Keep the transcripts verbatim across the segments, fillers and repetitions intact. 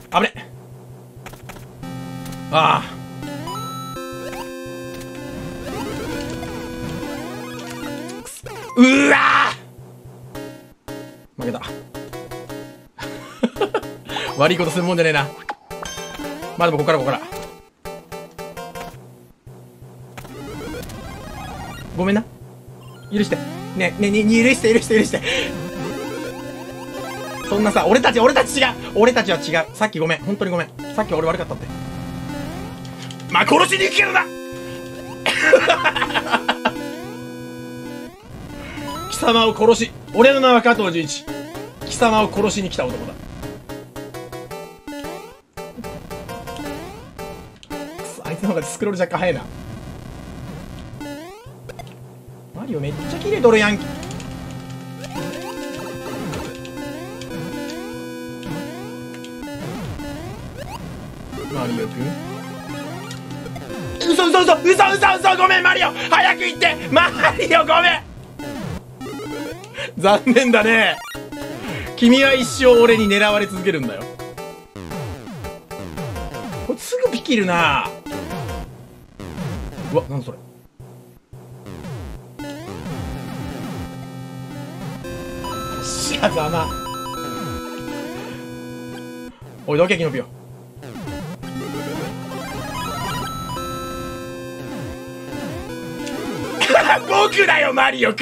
危ね。ああ。うわー負けた。悪いことするもんじゃねえな。まあでもここからここから。ごめんな。許して。ね、ね、ね、許して、許して、許して。そんなさ、俺たち、俺たち違う俺たちは違う。さっきごめん。本当にごめん。さっき俺悪かったって。まあ、殺しに行くけどな貴様を殺し、俺の名は加藤純一。貴様を殺しに来た男だ。くそ、あいつの方がスクロール若干早いな。マリオめっちゃ綺麗とるやん。マリオくん嘘嘘嘘嘘嘘嘘ごめんマリオ早く行ってマリオごめん残念だね。君は一生俺に狙われ続けるんだよ。これすぐピキるな。うわ、なんそれ。しゃざま。おいどけキノピオ。僕だよマリオくん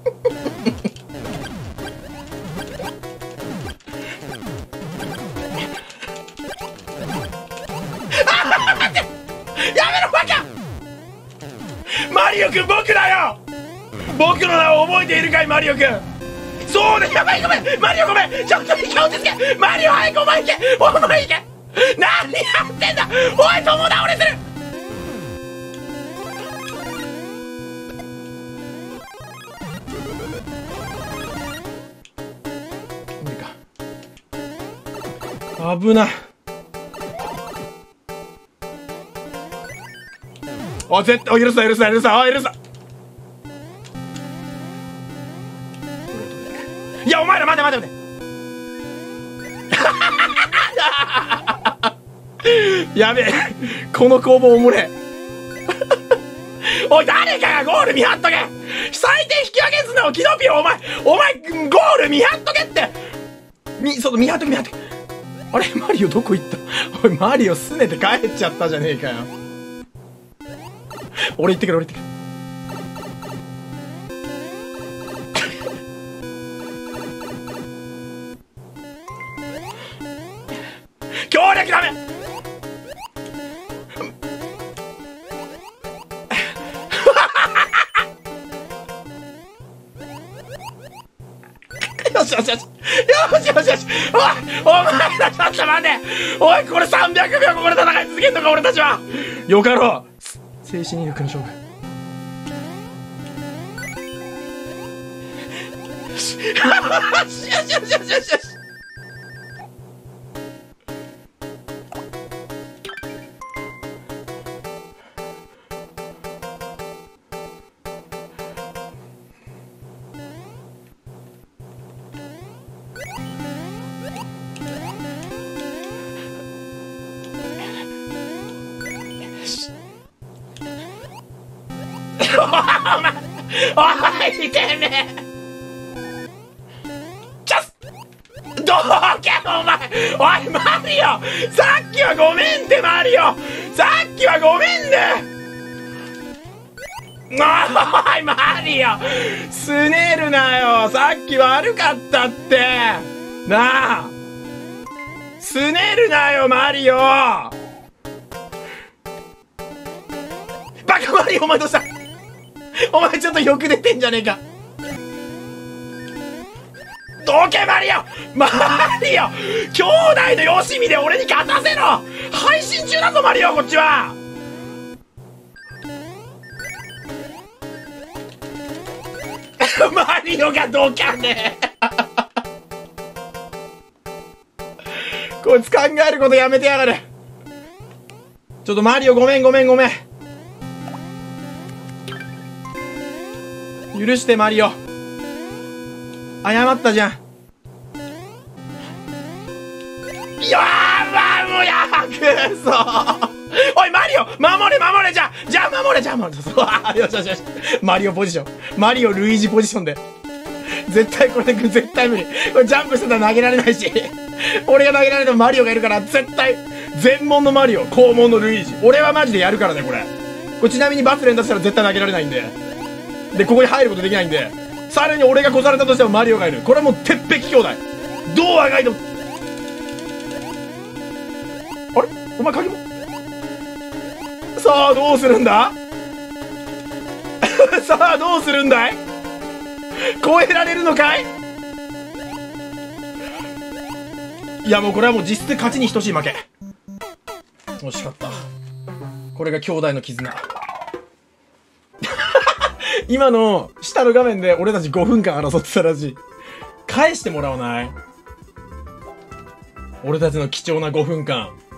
やめろバカマリオくん僕だよ。僕の名を覚えているかいマリオくん。そうだやばいごめんマリオごめんちょっと一回落ち着けマリオ早くお前行けお前行け何やってんだおい友倒れする無理か危ない。あ絶対許すな許すな許すなあ許すないやお前ら待て待て待てやべえこの攻防おもれおい誰かがゴール見張っとけ最低引き分けすんなよキノピオお前お前ゴール見張っとけってみそう見張っとけ見張っとけあれマリオどこ行ったおいマリオすねて帰っちゃったじゃねえかよ俺行ってくる俺行ってくる強力ダメよしよしよしよしよしよしおいお前らちょっと待ておいこれさんびゃくびょうここで戦い続けんのか俺たちはよかろう精神威力の勝負よしよしよしよしよしよしよしお前おいてめえチャスどうけお前おいマリオさっきはごめんってマリオさっきはごめんねおいマリオすねるなよさっき悪かったってなあすねるなよマリオバカマリオお前どうしたお前ちょっと欲出てんじゃねえかどけマリオマリオ兄弟のよしみで俺に勝たせろ配信中だぞマリオこっちはマリオがどかねえこいつ考えることやめてやがるちょっとマリオごめんごめんごめん許してマリオ謝ったじゃんいやーマそおい、マリオ守れ守れじゃじゃあ守れじゃあ守れそうあよしよしよし。マリオポジション。マリオ・ルイージポジションで。絶対これで絶対無理。これジャンプしてたら投げられないし。俺が投げられてもマリオがいるから絶対、全問のマリオ、肛門のルイージ。俺はマジでやるからね、これ。これちなみにバス連打したら絶対投げられないんで。で、ここに入ることできないんで。さらに俺が越されたとしてもマリオがいる。これはもう鉄壁兄弟。どうあがいても。あれお前鍵も。さあ、どうするんださあ、どうするんだい超えられるのかい。いやもうこれはもう実質勝ちに等しい負け。惜しかった。これが兄弟の絆。今の下の画面で俺たちごふんかん争ってたらしい。返してもらわない？俺たちの貴重なごふんかん。